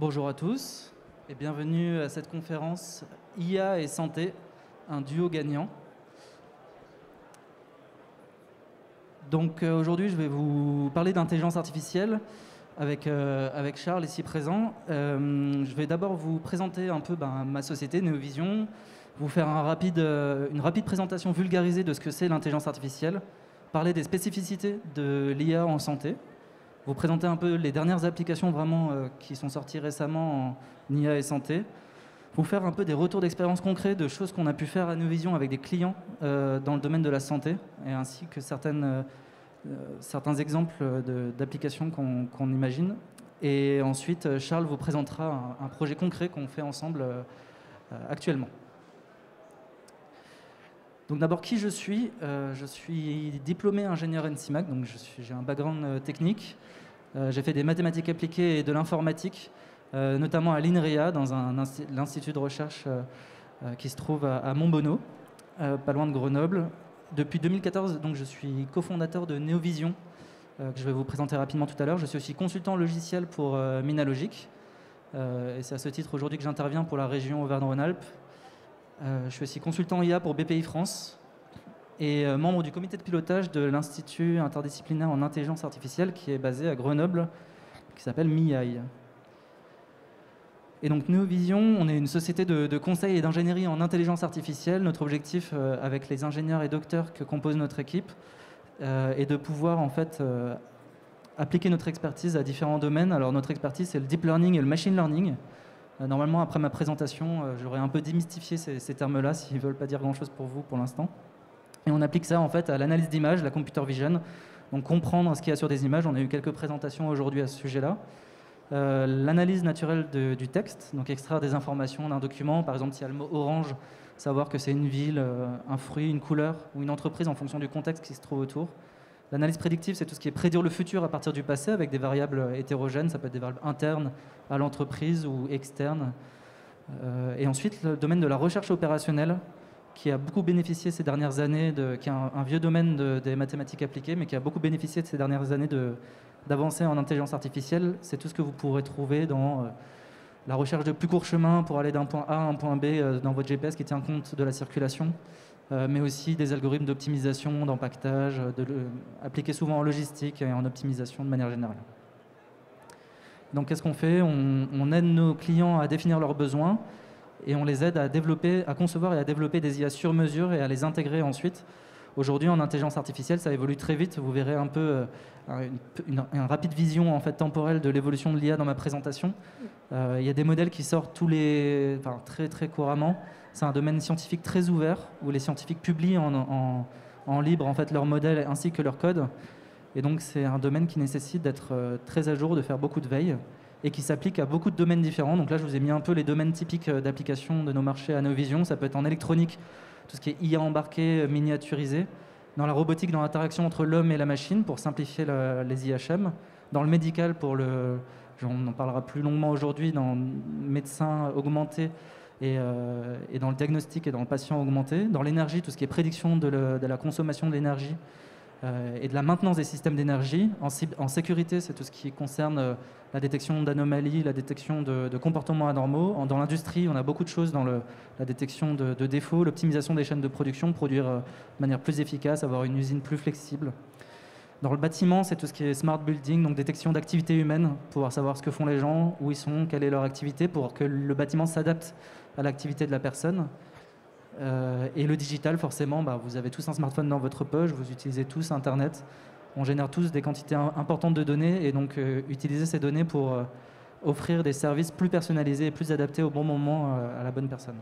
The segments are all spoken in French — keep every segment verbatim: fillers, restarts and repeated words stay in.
Bonjour à tous et bienvenue à cette conférence I A et santé, un duo gagnant. Donc euh, aujourd'hui, je vais vous parler d'intelligence artificielle avec, euh, avec Charles ici présent. Euh, je vais d'abord vous présenter un peu ben, ma société, Neovision, vous faire un rapide, euh, une rapide présentation vulgarisée de ce que c'est l'intelligence artificielle, parler des spécificités de l'I A en santé, vous présenter un peu les dernières applications vraiment euh, qui sont sorties récemment en I A et santé, vous faire un peu des retours d'expérience concrets de choses qu'on a pu faire à Neovision avec des clients euh, dans le domaine de la santé, et ainsi que certaines, euh, certains exemples de- d'applications qu'on qu'on imagine. Et ensuite, Charles vous présentera un, un projet concret qu'on fait ensemble euh, actuellement. Donc d'abord, qui je suis Euh, Je suis diplômé ingénieur N C I M A C, donc je suis- j'ai un background euh, technique. Euh, j'ai fait des mathématiques appliquées et de l'informatique, euh, notamment à l'INRIA, dans un insti- l'institut de recherche euh, euh, qui se trouve à, à Montbonneau, euh, pas loin de Grenoble. Depuis deux mille quatorze, donc, je suis cofondateur de Neovision, euh, que je vais vous présenter rapidement tout à l'heure. Je suis aussi consultant logiciel pour euh, Minalogic, euh, et c'est à ce titre aujourd'hui que j'interviens pour la région Auvergne-Rhône-Alpes. Euh, je suis aussi consultant I A pour B P I France et euh, membre du comité de pilotage de l'Institut interdisciplinaire en intelligence artificielle qui est basé à Grenoble, qui s'appelle M I A I. Et donc Neovision, on est une société de, de conseil et d'ingénierie en intelligence artificielle. Notre objectif euh, avec les ingénieurs et docteurs que compose notre équipe euh, est de pouvoir en fait euh, appliquer notre expertise à différents domaines. Alors notre expertise, c'est le deep learning et le machine learning. Euh, normalement, après ma présentation, euh, j'aurais un peu démystifié ces, ces termes-là s'ils ne veulent pas dire grand-chose pour vous pour l'instant. Et on applique ça en fait à l'analyse d'images, la computer vision, donc comprendre ce qu'il y a sur des images. On a eu quelques présentations aujourd'hui à ce sujet-là. Euh, l'analyse naturelle de- du texte, donc extraire des informations d'un document, par exemple s'il y a le mot orange, savoir que c'est une ville, euh, un fruit, une couleur ou une entreprise en fonction du contexte qui se trouve autour. L'analyse prédictive, c'est tout ce qui est prédire le futur à partir du passé avec des variables hétérogènes, ça peut être des variables internes à l'entreprise ou externes. Euh, et ensuite, le domaine de la recherche opérationnelle, qui a beaucoup bénéficié ces dernières années, de, qui est un, un vieux domaine de- des mathématiques appliquées, mais qui a beaucoup bénéficié de ces dernières années de, d'avancées en intelligence artificielle. C'est tout ce que vous pourrez trouver dans euh, la recherche de plus courts chemins pour aller d'un point A à un point B euh, dans votre G P S qui tient compte de la circulation, euh, mais aussi des algorithmes d'optimisation, d'empaquetage, de, de, appliqués souvent en logistique et en optimisation de manière générale. Donc qu'est-ce qu'on fait on, on aide nos clients à définir leurs besoins et on les aide à développer, à concevoir et à développer des I A sur mesure et à les intégrer ensuite. Aujourd'hui, en intelligence artificielle, ça évolue très vite. Vous verrez un peu euh, une, une, une rapide vision en fait, temporelle de l'évolution de l'I A dans ma présentation. Euh, il y a des modèles qui sortent tous les, enfin, très, très couramment. C'est un domaine scientifique très ouvert où les scientifiques publient en, en, en libre en fait, leurs modèles ainsi que leur code. Et donc, c'est un domaine qui nécessite d'être euh, très à jour, de faire beaucoup de veille et qui s'applique à beaucoup de domaines différents. Donc là, je vous ai mis un peu les domaines typiques d'application de nos marchés à Neovision. Ça peut être en électronique, tout ce qui est I A embarqué, miniaturisé. Dans la robotique, dans l'interaction entre l'homme et la machine, pour simplifier la, les I H M. Dans le médical, pour le, on en parlera plus longuement aujourd'hui, dans le médecin augmenté et, euh, et dans le diagnostic et dans le patient augmenté. Dans l'énergie, tout ce qui est prédiction de, le, de la consommation de l'énergie euh, et de la maintenance des systèmes d'énergie. En, en sécurité, c'est tout ce qui concerne euh, la détection d'anomalies, la détection de, de comportements anormaux. En, dans l'industrie, on a beaucoup de choses dans le, la détection de, de défauts, l'optimisation des chaînes de production, produire euh, de manière plus efficace, avoir une usine plus flexible. Dans le bâtiment, c'est tout ce qui est smart building, donc détection d'activités humaines, pouvoir savoir ce que font les gens, où ils sont, quelle est leur activité, pour que le bâtiment s'adapte à l'activité de la personne. Euh, et le digital, forcément, bah, vous avez tous un smartphone dans votre poche, vous utilisez tous Internet, on génère tous des quantités importantes de données, et donc euh, utiliser ces données pour euh, offrir des services plus personnalisés et plus adaptés au bon moment euh, à la bonne personne.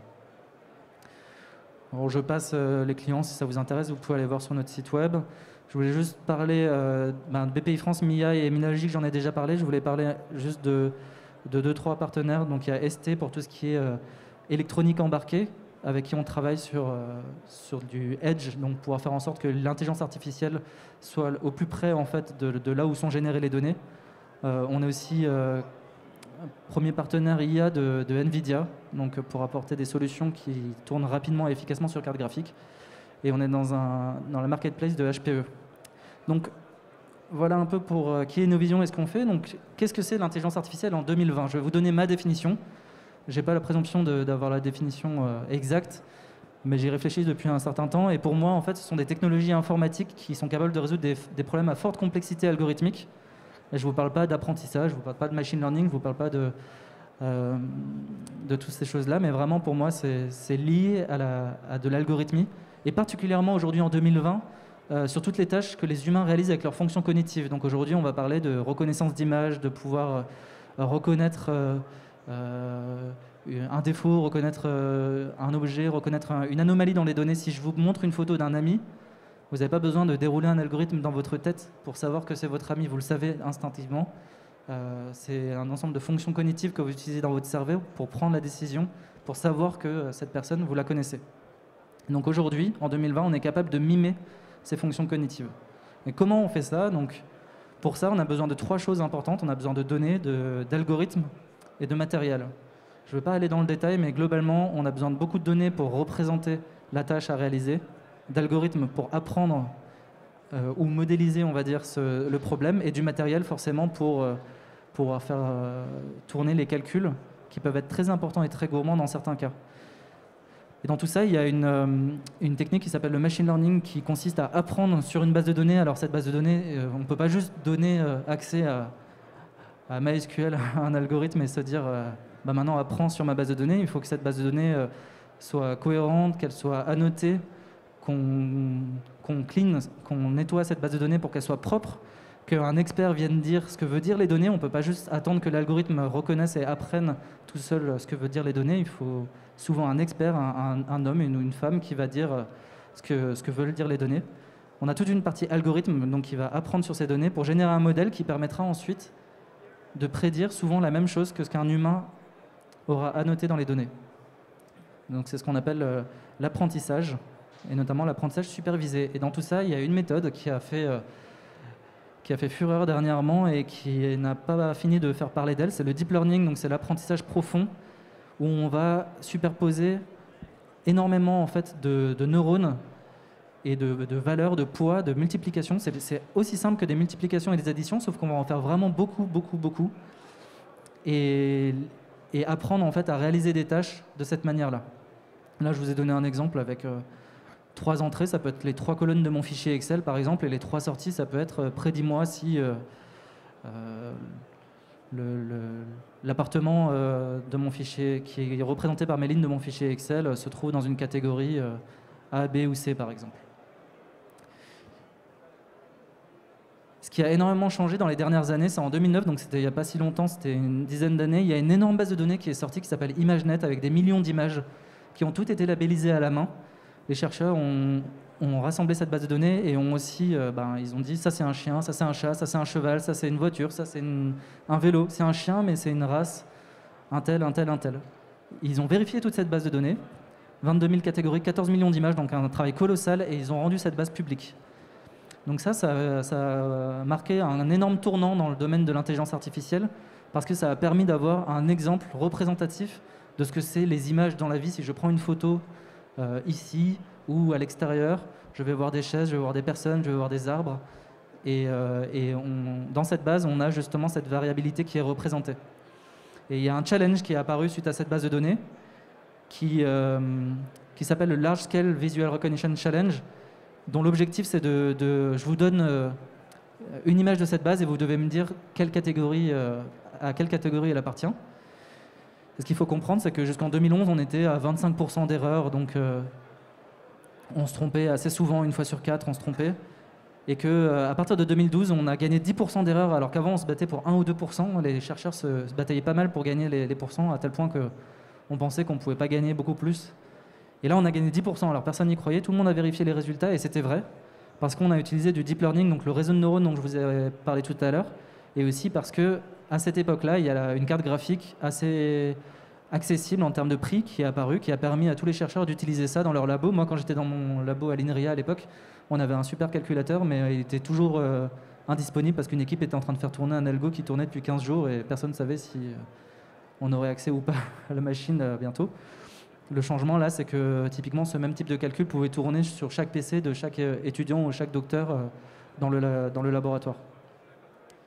Alors, je passe euh, les clients, si ça vous intéresse, vous pouvez aller voir sur notre site web. Je voulais juste parler euh, ben, de B P I France, M I A et Minalogic, j'en ai déjà parlé. Je voulais parler juste de, de deux, trois partenaires. Donc il y a S T pour tout ce qui est euh, électronique embarquée, avec qui on travaille sur, euh, sur du edge, donc pouvoir faire en sorte que l'intelligence artificielle soit au plus près en fait, de, de là où sont générées les données. Euh, on est aussi euh, premier partenaire I A de, de NVIDIA, donc pour apporter des solutions qui tournent rapidement et efficacement sur carte graphique. Et on est dans, un, dans la marketplace de H P E. Donc voilà un peu pour euh, qui est Novision et ce qu'on fait. Donc, qu'est-ce que c'est l'intelligence artificielle en deux mille vingt? Je vais vous donner ma définition. Je n'ai pas la présomption de, d'avoir la définition euh, exacte, mais j'y réfléchis depuis un certain temps. Et pour moi, en fait, ce sont des technologies informatiques qui sont capables de résoudre des, des problèmes à forte complexité algorithmique. Et je ne vous parle pas d'apprentissage, je ne vous parle pas de machine learning, je ne vous parle pas de, euh, de toutes ces choses-là, mais vraiment pour moi, c'est, c'est lié à, la, à de l'algorithmie. Et particulièrement aujourd'hui en deux mille vingt, euh, sur toutes les tâches que les humains réalisent avec leurs fonctions cognitives. Donc aujourd'hui, on va parler de reconnaissance d'image, de pouvoir euh, reconnaître euh, euh, un défaut, reconnaître euh, un objet, reconnaître un, une anomalie dans les données. Si je vous montre une photo d'un ami, vous n'avez pas besoin de dérouler un algorithme dans votre tête pour savoir que c'est votre ami, vous le savez instinctivement. Euh, c'est un ensemble de fonctions cognitives que vous utilisez dans votre cerveau pour prendre la décision, pour savoir que euh, cette personne, vous la connaissez. Donc aujourd'hui, en deux mille vingt, on est capable de mimer ces fonctions cognitives. Et comment on fait ça? Donc, pour ça, on a besoin de trois choses importantes. On a besoin de données, de, d'algorithmes et de matériel. Je ne veux pas aller dans le détail, mais globalement, on a besoin de beaucoup de données pour représenter la tâche à réaliser, d'algorithmes pour apprendre euh, ou modéliser, on va dire, ce, le problème, et du matériel forcément pour, euh, pour faire euh, tourner les calculs qui peuvent être très importants et très gourmands dans certains cas. Et dans tout ça, il y a une, euh, une technique qui s'appelle le machine learning qui consiste à apprendre sur une base de données. Alors cette base de données, euh, on ne peut pas juste donner euh, accès à, à MySQL, à un algorithme et se dire euh, bah maintenant apprends sur ma base de données. Il faut que cette base de données euh, soit cohérente, qu'elle soit annotée, qu'on qu'on clean, qu'on nettoie cette base de données pour qu'elle soit propre, qu'un expert vienne dire ce que veut dire les données. On ne peut pas juste attendre que l'algorithme reconnaisse et apprenne tout seul ce que veut dire les données. Il faut souvent un expert, un, un, un homme, une, une femme qui va dire ce que, ce que veulent dire les données. On a toute une partie algorithme donc, qui va apprendre sur ces données pour générer un modèle qui permettra ensuite de prédire souvent la même chose que ce qu'un humain aura annoté dans les données. Donc c'est ce qu'on appelle euh, l'apprentissage, et notamment l'apprentissage supervisé. Et dans tout ça, il y a une méthode qui a fait, euh, qui a fait fureur dernièrement et qui n'a pas fini de faire parler d'elle, c'est le deep learning, donc c'est l'apprentissage profond, où on va superposer énormément en fait, de, de neurones et de, de valeurs, de poids, de multiplication. C'est, c'est aussi simple que des multiplications et des additions, sauf qu'on va en faire vraiment beaucoup, beaucoup, beaucoup. Et, et apprendre en fait, à réaliser des tâches de cette manière-là. Là, je vous ai donné un exemple avec euh, trois entrées. Ça peut être les trois colonnes de mon fichier Excel, par exemple, et les trois sorties, ça peut être euh, prédis-moi si euh, euh, le, le, l'appartement euh, de mon fichier, qui est représenté par mes lignes de mon fichier Excel, euh, se trouve dans une catégorie euh, A, B ou C, par exemple. Ce qui a énormément changé dans les dernières années, c'est en deux mille neuf, donc c'était il n'y a pas si longtemps, c'était une dizaine d'années, il y a une énorme base de données qui est sortie qui s'appelle ImageNet, avec des millions d'images qui ont toutes été labellisées à la main. Les chercheurs ont, ont rassemblé cette base de données et ont aussi, euh, ben, ils ont dit ça c'est un chien, ça c'est un chat, ça c'est un cheval, ça c'est une voiture, ça c'est une, un vélo, c'est un chien mais c'est une race, un tel, un tel, un tel. Ils ont vérifié toute cette base de données, vingt-deux mille catégories, quatorze millions d'images, donc un travail colossal, et ils ont rendu cette base publique. Donc ça, ça, ça a marqué un énorme tournant dans le domaine de l'intelligence artificielle parce que ça a permis d'avoir un exemple représentatif de ce que c'est les images dans la vie. Si je prends une photo euh, ici ou à l'extérieur, je vais voir des chaises, je vais voir des personnes, je vais voir des arbres. Et, euh, et on, dans cette base, on a justement cette variabilité qui est représentée. Et il y a un challenge qui est apparu suite à cette base de données qui, euh, qui s'appelle le Large Scale Visual Recognition Challenge, dont l'objectif c'est de, de... Je vous donne euh, une image de cette base et vous devez me dire quelle catégorie, euh, à quelle catégorie elle appartient. Et ce qu'il faut comprendre, c'est que jusqu'en deux mille onze, on était à vingt-cinq pour cent d'erreurs, donc euh, on se trompait assez souvent, une fois sur quatre, on se trompait. Et qu'à euh, partir de deux mille douze, on a gagné dix pour cent d'erreurs, alors qu'avant on se battait pour un ou deux pour cent. Les chercheurs se, se bataillaient pas mal pour gagner les, les pourcents, à tel point qu'on pensait qu'on ne pouvait pas gagner beaucoup plus. Et là, on a gagné dix pour cent. Alors, personne n'y croyait. Tout le monde a vérifié les résultats et c'était vrai. Parce qu'on a utilisé du deep learning, donc le réseau de neurones dont je vous ai parlé tout à l'heure. Et aussi parce qu'à cette époque-là, il y a une carte graphique assez accessible en termes de prix qui est apparue, qui a permis à tous les chercheurs d'utiliser ça dans leur labo. Moi, quand j'étais dans mon labo à l'INRIA à l'époque, on avait un super calculateur, mais il était toujours euh, indisponible parce qu'une équipe était en train de faire tourner un algo qui tournait depuis quinze jours et personne ne savait si euh, on aurait accès ou pas à la machine euh, bientôt. Le changement, là, c'est que typiquement, ce même type de calcul pouvait tourner sur chaque P C de chaque étudiant ou chaque docteur dans le, dans le laboratoire.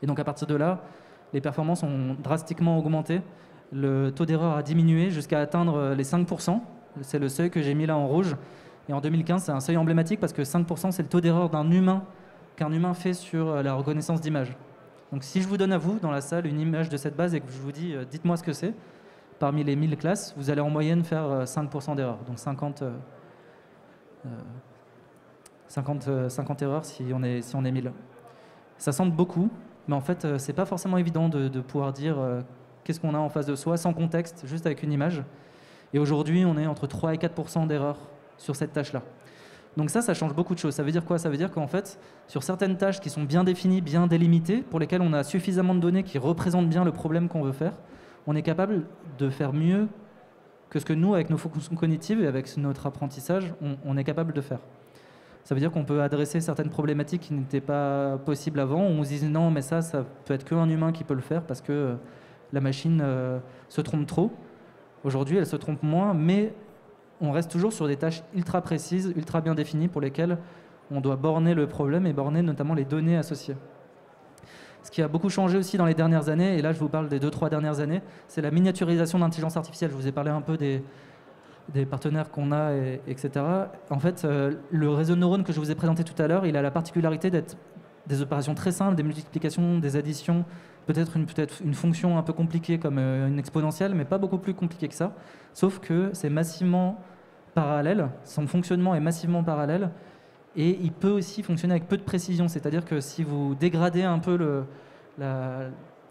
Et donc à partir de là, les performances ont drastiquement augmenté. Le taux d'erreur a diminué jusqu'à atteindre les cinq pour cent. C'est le seuil que j'ai mis là en rouge. Et en deux mille quinze, c'est un seuil emblématique parce que cinq pour cent, c'est le taux d'erreur d'un humain qu'un humain fait sur la reconnaissance d'image. Donc si je vous donne à vous, dans la salle, une image de cette base et que je vous dis euh, « dites-moi ce que c'est », parmi les mille classes, vous allez en moyenne faire euh, cinq pour cent d'erreur. Donc cinquante, euh, euh, cinquante, euh, cinquante erreurs si on est, si on est mille. Ça semble beaucoup, mais en fait, euh, c'est pas forcément évident de, de pouvoir dire euh, qu'est-ce qu'on a en face de soi, sans contexte, juste avec une image. Et aujourd'hui, on est entre trois et quatre pour cent d'erreurs sur cette tâche-là. Donc ça, ça change beaucoup de choses. Ça veut dire quoi? Ça veut dire qu'en fait, sur certaines tâches qui sont bien définies, bien délimitées, pour lesquelles on a suffisamment de données qui représentent bien le problème qu'on veut faire, on est capable de faire mieux que ce que nous, avec nos fonctions cognitives et avec notre apprentissage, on, on est capable de faire. Ça veut dire qu'on peut adresser certaines problématiques qui n'étaient pas possibles avant. On se disait non, mais ça, ça peut être qu'un humain qui peut le faire parce que la machine euh, se trompe trop. Aujourd'hui, elle se trompe moins, mais on reste toujours sur des tâches ultra précises, ultra bien définies pour lesquelles on doit borner le problème et borner notamment les données associées. Ce qui a beaucoup changé aussi dans les dernières années, et là je vous parle des deux trois dernières années, c'est la miniaturisation d'intelligence artificielle. Je vous ai parlé un peu des, des partenaires qu'on a, et, etc. En fait, euh, le réseau de neurones que je vous ai présenté tout à l'heure, il a la particularité d'être des opérations très simples, des multiplications, des additions, peut-être une, peut-être une fonction un peu compliquée comme euh, une exponentielle, mais pas beaucoup plus compliquée que ça, sauf que c'est massivement parallèle, son fonctionnement est massivement parallèle, et il peut aussi fonctionner avec peu de précision, c'est-à-dire que si vous dégradez un peu le, la, euh,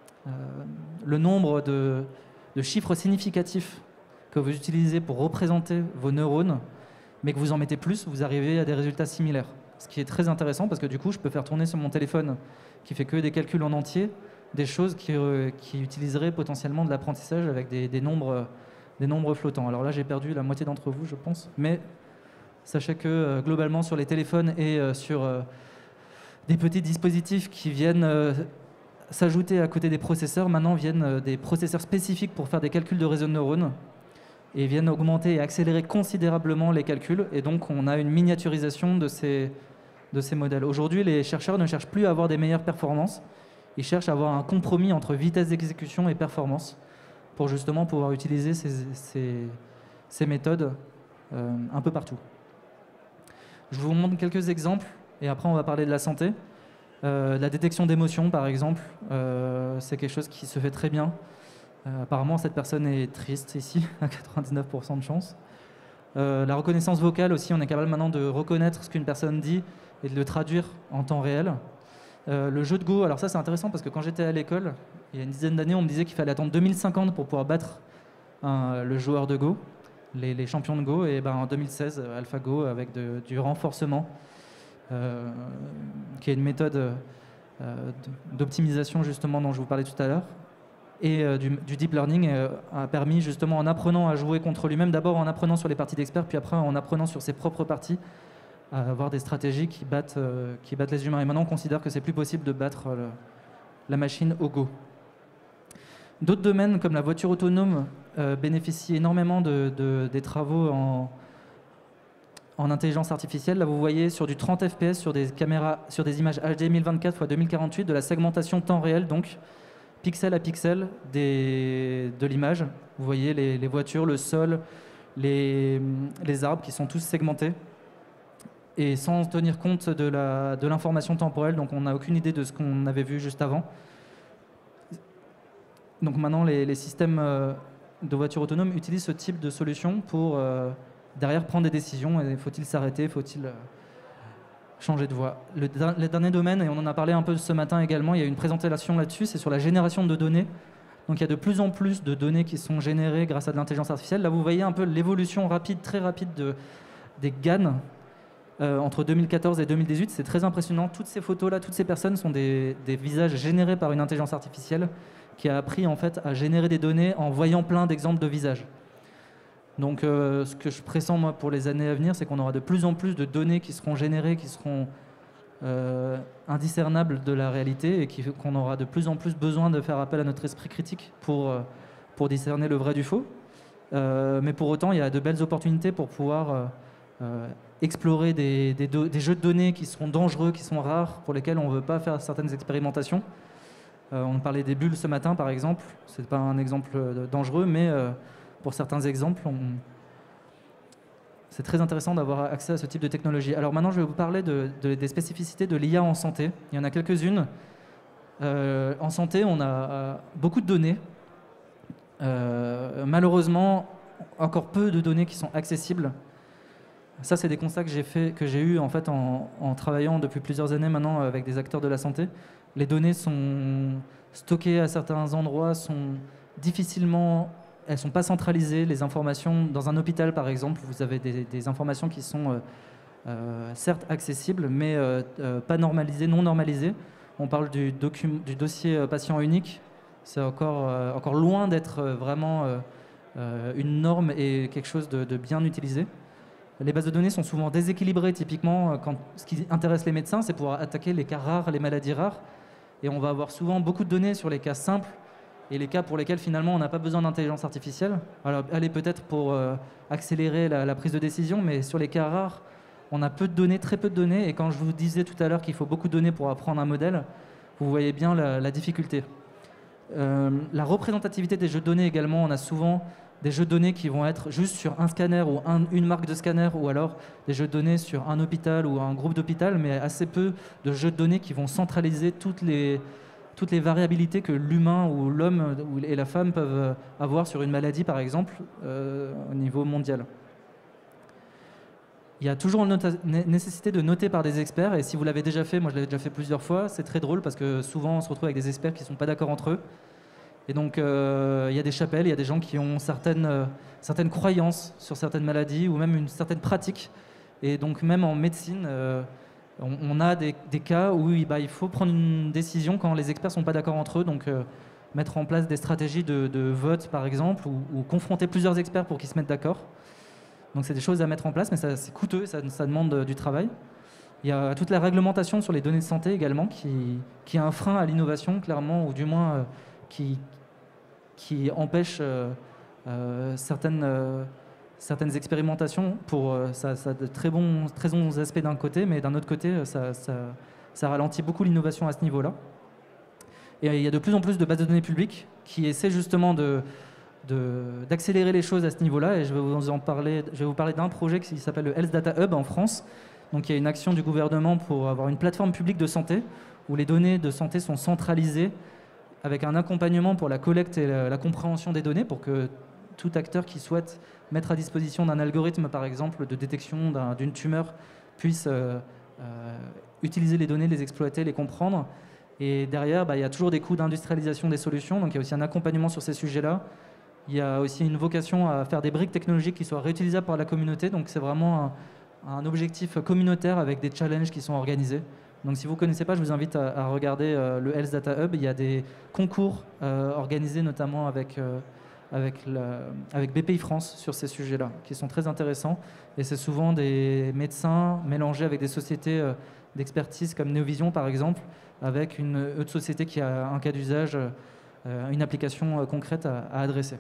le nombre de, de chiffres significatifs que vous utilisez pour représenter vos neurones, mais que vous en mettez plus, vous arrivez à des résultats similaires. Ce qui est très intéressant parce que du coup, je peux faire tourner sur mon téléphone qui fait que des calculs en entier, des choses qui, euh, qui utiliseraient potentiellement de l'apprentissage avec des, des, nombres, des nombres flottants. Alors là, j'ai perdu la moitié d'entre vous, je pense, mais sachez que euh, globalement, sur les téléphones et euh, sur euh, des petits dispositifs qui viennent euh, s'ajouter à côté des processeurs, maintenant viennent euh, des processeurs spécifiques pour faire des calculs de réseaux de neurones et viennent augmenter et accélérer considérablement les calculs, et donc on a une miniaturisation de ces, de ces modèles. Aujourd'hui, les chercheurs ne cherchent plus à avoir des meilleures performances, ils cherchent à avoir un compromis entre vitesse d'exécution et performance pour justement pouvoir utiliser ces, ces, ces méthodes euh, un peu partout. Je vous montre quelques exemples, et après on va parler de la santé. Euh, la détection d'émotions, par exemple, euh, c'est quelque chose qui se fait très bien. Euh, apparemment, cette personne est triste ici, à quatre-vingt-dix-neuf pour cent de chance. Euh, la reconnaissance vocale aussi, on est capable maintenant de reconnaître ce qu'une personne dit et de le traduire en temps réel. Euh, le jeu de Go, alors ça c'est intéressant parce que quand j'étais à l'école, il y a une dizaine d'années, on me disait qu'il fallait attendre deux mille cinquante pour pouvoir battre un, le joueur de Go, les, les champions de Go, et ben en deux mille seize, AlphaGo avec de, du renforcement, euh, qui est une méthode euh, d'optimisation justement dont je vous parlais tout à l'heure, et euh, du, du deep learning euh, a permis justement, en apprenant à jouer contre lui-même, d'abord en apprenant sur les parties d'experts, puis après en apprenant sur ses propres parties, à avoir des stratégies qui battent, euh, qui battent les humains. Et maintenant, on considère que c'est plus possible de battre euh, la machine au Go. D'autres domaines, comme la voiture autonome, euh, bénéficient énormément de, de, des travaux en, en intelligence artificielle. Là, vous voyez sur du trente F P S, sur des caméras, sur des images H D mille vingt-quatre par deux mille quarante-huit, de la segmentation temps réel, donc pixel à pixel des, de l'image. Vous voyez les, les voitures, le sol, les, les arbres qui sont tous segmentés. Et sans tenir compte de la, de l'information temporelle, donc on n'a aucune idée de ce qu'on avait vu juste avant. Donc maintenant, les, les systèmes de voitures autonomes utilisent ce type de solution pour euh, derrière prendre des décisions. Et faut-il s'arrêter, faut-il euh, changer de voie. Le, le dernier domaine, et on en a parlé un peu ce matin également, il y a une présentation là-dessus, c'est sur la génération de données. Donc il y a de plus en plus de données qui sont générées grâce à de l'intelligence artificielle. Là, vous voyez un peu l'évolution rapide, très rapide de, des G A N. Euh, entre deux mille quatorze et deux mille dix-huit, c'est très impressionnant. Toutes ces photos-là, toutes ces personnes sont des, des visages générés par une intelligence artificielle qui a appris en fait à générer des données en voyant plein d'exemples de visages. Donc euh, ce que je pressens moi pour les années à venir, c'est qu'on aura de plus en plus de données qui seront générées, qui seront euh, indiscernables de la réalité, et qu'on aura de plus en plus besoin de faire appel à notre esprit critique pour, euh, pour discerner le vrai du faux. Euh, mais pour autant, il y a de belles opportunités pour pouvoir euh, euh, explorer des, des, des jeux de données qui sont dangereux, qui sont rares, pour lesquels on ne veut pas faire certaines expérimentations. Euh, on parlait des bulles ce matin, par exemple. Ce n'est pas un exemple euh, dangereux, mais euh, pour certains exemples, on... c'est très intéressant d'avoir accès à ce type de technologie. Alors maintenant, je vais vous parler de, de, des spécificités de l'I A en santé. Il y en a quelques-unes. Euh, en santé, on a euh, beaucoup de données. Euh, malheureusement, encore peu de données qui sont accessibles. Ça, c'est des constats que j'ai fait, que j'ai eu en fait en, en travaillant depuis plusieurs années maintenant avec des acteurs de la santé. Les données sont stockées à certains endroits, sont difficilement, elles sont pas centralisées. Les informations dans un hôpital, par exemple, vous avez des, des informations qui sont euh, euh, certes accessibles, mais euh, euh, pas normalisées, non normalisées. On parle du, docu, du dossier euh, patient unique. C'est encore, euh, encore loin d'être vraiment euh, euh, une norme et quelque chose de, de bien utilisé. Les bases de données sont souvent déséquilibrées, typiquement, quand ce qui intéresse les médecins, c'est pouvoir attaquer les cas rares, les maladies rares. Et on va avoir souvent beaucoup de données sur les cas simples et les cas pour lesquels, finalement, on n'a pas besoin d'intelligence artificielle. Alors, elle est peut-être pour euh, accélérer la, la prise de décision, mais sur les cas rares, on a peu de données, très peu de données. Et quand je vous disais tout à l'heure qu'il faut beaucoup de données pour apprendre un modèle, vous voyez bien la, la difficulté. Euh, la représentativité des jeux de données également, on a souvent des jeux de données qui vont être juste sur un scanner ou un, une marque de scanner, ou alors des jeux de données sur un hôpital ou un groupe d'hôpital, mais assez peu de jeux de données qui vont centraliser toutes les, toutes les variabilités que l'humain ou l'homme et la femme peuvent avoir sur une maladie, par exemple, euh, au niveau mondial. Il y a toujours une nécessité de noter par des experts, et si vous l'avez déjà fait, moi je l'avais déjà fait plusieurs fois, c'est très drôle parce que souvent on se retrouve avec des experts qui ne sont pas d'accord entre eux. Et donc, euh, il y a des chapelles, il y a des gens qui ont certaines, euh, certaines croyances sur certaines maladies ou même une certaine pratique. Et donc, même en médecine, euh, on, on a des, des cas où bah, il faut prendre une décision quand les experts ne sont pas d'accord entre eux. Donc, euh, mettre en place des stratégies de, de vote, par exemple, ou, ou confronter plusieurs experts pour qu'ils se mettent d'accord. Donc, c'est des choses à mettre en place, mais ça, c'est coûteux, ça, ça demande du travail. Il y a toute la réglementation sur les données de santé également, qui, qui est un frein à l'innovation, clairement, ou du moins... Euh, Qui, qui empêche euh, euh, certaines, euh, certaines expérimentations pour euh, ça, ça a de très bons, très bons aspects d'un côté, mais d'un autre côté, ça, ça, ça ralentit beaucoup l'innovation à ce niveau-là. Et il y a de plus en plus de bases de données publiques qui essaient justement de, de, d'accélérer les choses à ce niveau-là. Et je vais vous en parler. Je vais vous parler d'un projet qui s'appelle le Health Data Hub en France. Donc, il y a une action du gouvernement pour avoir une plateforme publique de santé où les données de santé sont centralisées, avec un accompagnement pour la collecte et la, la compréhension des données, pour que tout acteur qui souhaite mettre à disposition d'un algorithme, par exemple, de détection d'un, d'une tumeur, puisse euh, euh, utiliser les données, les exploiter, les comprendre. Et derrière, bah, il y a toujours des coûts d'industrialisation des solutions, donc il y a aussi un accompagnement sur ces sujets-là. Il y a aussi une vocation à faire des briques technologiques qui soient réutilisables par la communauté, donc c'est vraiment un, un objectif communautaire avec des challenges qui sont organisés. Donc si vous ne connaissez pas, je vous invite à, à regarder euh, le Health Data Hub. Il y a des concours euh, organisés notamment avec, euh, avec, la, avec B P I France sur ces sujets-là, qui sont très intéressants. Et c'est souvent des médecins mélangés avec des sociétés euh, d'expertise comme Neovision par exemple, avec une autre société qui a un cas d'usage, euh, une application euh, concrète à, à adresser.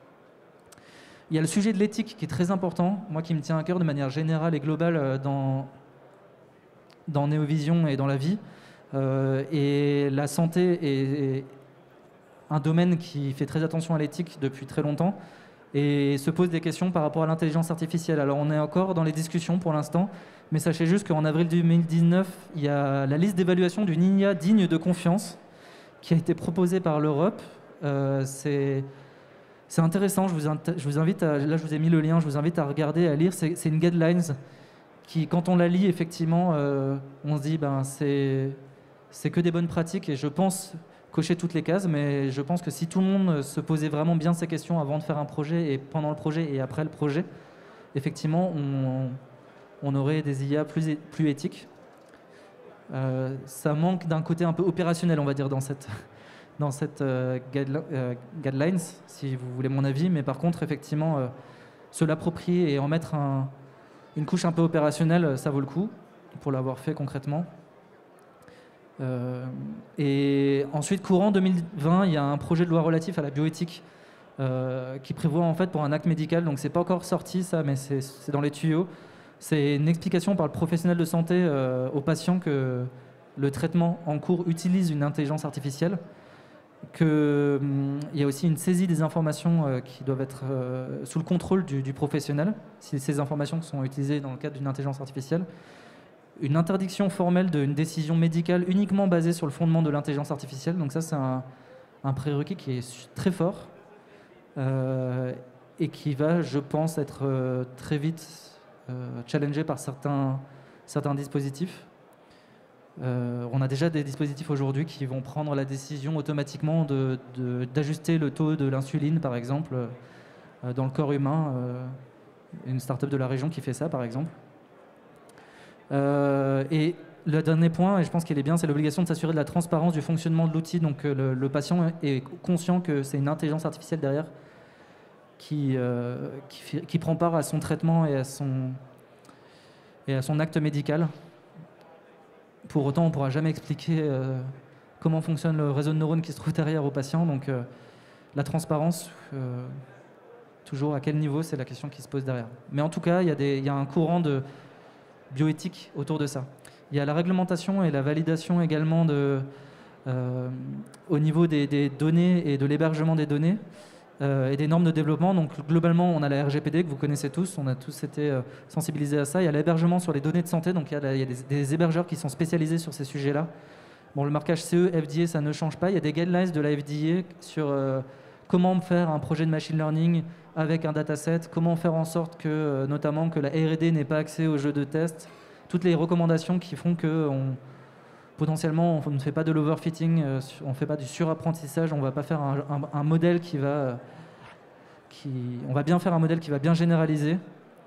Il y a le sujet de l'éthique qui est très important, moi qui me tient à cœur de manière générale et globale euh, dans... dans Neovision et dans la vie. Euh, et la santé est, est un domaine qui fait très attention à l'éthique depuis très longtemps et se pose des questions par rapport à l'intelligence artificielle. Alors on est encore dans les discussions pour l'instant, mais sachez juste qu'en avril deux mille dix-neuf, il y a la liste d'évaluation d'une I A digne de confiance qui a été proposée par l'Europe. Euh, c'est... C'est intéressant, je vous, je vous invite à... Là, je vous ai mis le lien, je vous invite à regarder, à lire. C'est, c'est une guidelines qui, quand on la lit, effectivement, euh, on se dit ben c'est c'est que des bonnes pratiques et je pense cocher toutes les cases, mais je pense que si tout le monde se posait vraiment bien ces questions avant de faire un projet et pendant le projet et après le projet, effectivement, on, on aurait des I A plus, plus éthiques. Euh, ça manque d'un côté un peu opérationnel, on va dire, dans cette, dans cette euh, guideli- euh, guidelines, si vous voulez mon avis, mais par contre, effectivement, euh, se l'approprier et en mettre un une couche un peu opérationnelle, ça vaut le coup, pour l'avoir fait concrètement. Euh, et ensuite, courant deux mille vingt, il y a un projet de loi relatif à la bioéthique euh, qui prévoit en fait pour un acte médical, donc c'est pas encore sorti ça, mais c'est, c'est dans les tuyaux. C'est une explication par le professionnel de santé euh, aux patients que le traitement en cours utilise une intelligence artificielle. qu'il hum, y a aussi une saisie des informations euh, qui doivent être euh, sous le contrôle du, du professionnel, si ces informations sont utilisées dans le cadre d'une intelligence artificielle. Une interdiction formelle d'une décision médicale uniquement basée sur le fondement de l'intelligence artificielle. Donc ça, c'est un, un prérequis qui est très fort euh, et qui va, je pense, être euh, très vite euh, challengé par certains, certains dispositifs. Euh, on a déjà des dispositifs aujourd'hui qui vont prendre la décision automatiquement de, de, d'ajuster le taux de l'insuline, par exemple, euh, dans le corps humain. Euh, une start-up de la région qui fait ça, par exemple. Euh, et le dernier point, et je pense qu'il est bien, c'est l'obligation de s'assurer de la transparence du fonctionnement de l'outil. Donc euh, le, le patient est conscient que c'est une intelligence artificielle derrière qui, euh, qui, qui prend part à son traitement et à son, et à son acte médical. Pour autant, on ne pourra jamais expliquer euh, comment fonctionne le réseau de neurones qui se trouve derrière au patient. Donc euh, la transparence, euh, toujours à quel niveau, c'est la question qui se pose derrière. Mais en tout cas, il y, y a un courant de bioéthique autour de ça. Il y a la réglementation et la validation également de, euh, au niveau des, des données et de l'hébergement des données euh, et des normes de développement. Donc globalement, on a la R G P D que vous connaissez tous, on a tous été euh, sensibilisés à ça. Il y a l'hébergement sur les données de santé, donc il y a, il y a des, des hébergeurs qui sont spécialisés sur ces sujets-là. Bon, le marquage C E, F D A, ça ne change pas. Il y a des guidelines de la F D A sur euh, comment faire un projet de machine learning avec un dataset, comment faire en sorte que, euh, notamment, que la R et D n'ait pas accès aux jeux de test, toutes les recommandations qui font que on, potentiellement on ne fait pas de l'overfitting, euh, on ne fait pas du surapprentissage, on va pas faire un, un, un modèle qui va, euh, qui, on va bien faire un modèle qui va bien généraliser.